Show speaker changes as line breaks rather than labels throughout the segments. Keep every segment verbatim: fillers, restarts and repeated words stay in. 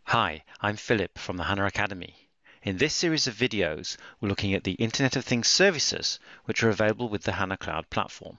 Hi, I'm Philip from the HANA Academy. In this series of videos, we're looking at the Internet of Things services, which are available with the HANA Cloud Platform.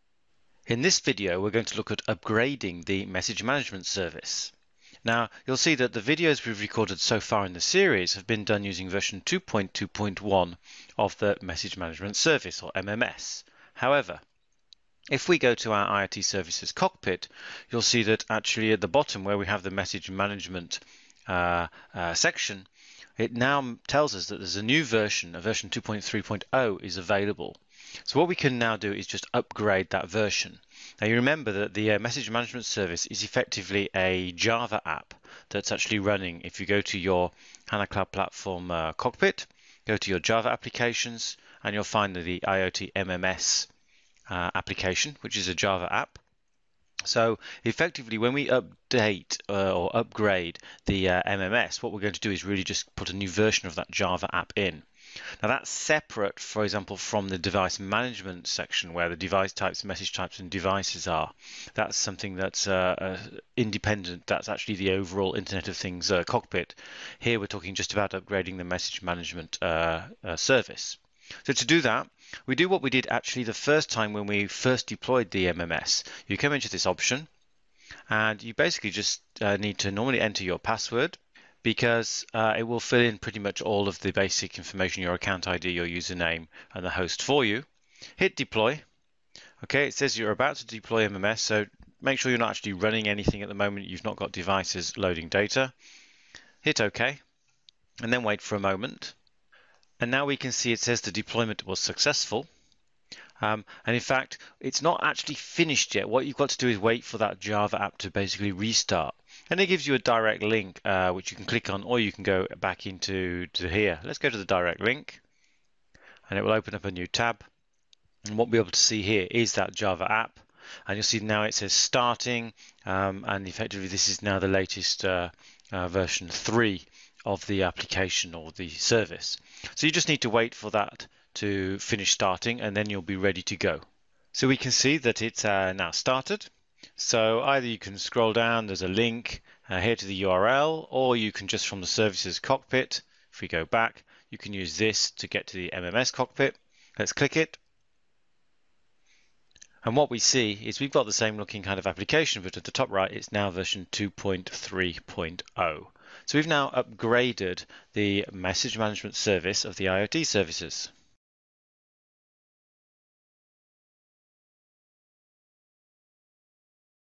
In this video, we're going to look at upgrading the message management service. Now, you'll see that the videos we've recorded so far in the series have been done using version two point two point one of the Message Management Service, or M M S. However, if we go to our IoT Services cockpit, you'll see that actually at the bottom where we have the message management uh, uh, section, it now tells us that there's a new version, a version two point three point oh is available. So what we can now do is just upgrade that version. Now you remember that the uh, message management service is effectively a Java app that's actually running. If you go to your HANA Cloud Platform uh, cockpit, go to your Java applications, and you'll find the IoT M M S Uh, application, which is a Java app. So effectively, when we update uh, or upgrade the uh, M M S, what we're going to do is really just put a new version of that Java app in. Now that's separate, for example, from the device management section where the device types, message types, and devices are. That's something that's uh, uh, independent. That's actually the overall Internet of Things uh, cockpit. Here we're talking just about upgrading the message management uh, uh, service. So to do that, we do what we did actually the first time when we first deployed the M M S. You come into this option and you basically just uh, need to normally enter your password, because uh, it will fill in pretty much all of the basic information, your account I D, your username, and the host for you. Hit deploy. Okay, it says you're about to deploy M M S, so make sure you're not actually running anything at the moment. You've not got devices loading data. Hit OK, and then wait for a moment. And now we can see it says the deployment was successful. Um, and in fact, it's not actually finished yet. What you've got to do is wait for that Java app to basically restart. And it gives you a direct link, uh, which you can click on, or you can go back into to here. Let's go to the direct link, and it will open up a new tab. And what we'll be able to see here is that Java app. And you'll see now it says starting, um, and effectively this is now the latest uh, uh, version three of the application or the service. So you just need to wait for that to finish starting, and then you'll be ready to go. So we can see that it's uh, now started. So either you can scroll down, there's a link uh, here to the U R L, or you can just from the services cockpit, if we go back, you can use this to get to the M M S cockpit. Let's click it. And what we see is we've got the same looking kind of application, but at the top right, it's now version two point three point oh. So we've now upgraded the message management service of the IoT services.